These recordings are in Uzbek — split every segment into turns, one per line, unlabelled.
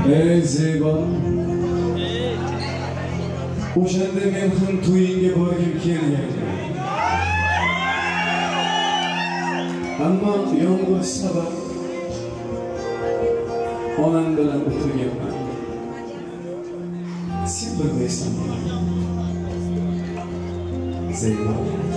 ey Zeyba o'shanda men ham to'yingga borgim kelgan. Ammo yomg'ir sabab onam bilan o'tirganman. Sen bilmaysan Zeyba.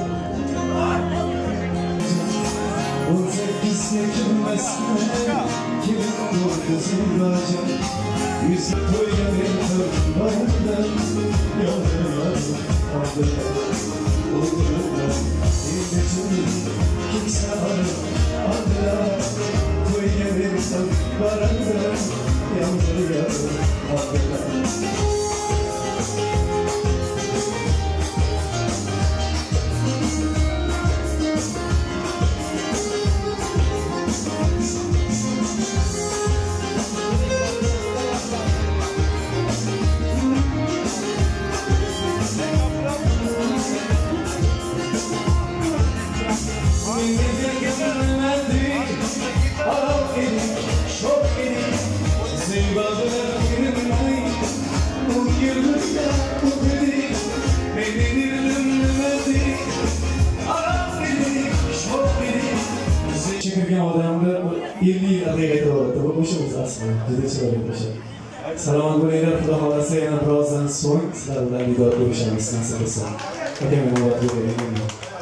O'zi bizga kirmasdan kelin o'rtazim bacan. Yüzü toyga mentor bardan yollar aldılar. Oldular endi kimse aldılar. Toyga mentor bardan yollar aldılar. Çekirgen odamda 50 yil adayga to'g'ri o'sha o'zi aslida juda chiroyli o'sha. Salomat bo'linglar, xudo xolasa yana birozdan so'ng sizlar bilan diydor ko'rishamiz nasib etsa. Aka, men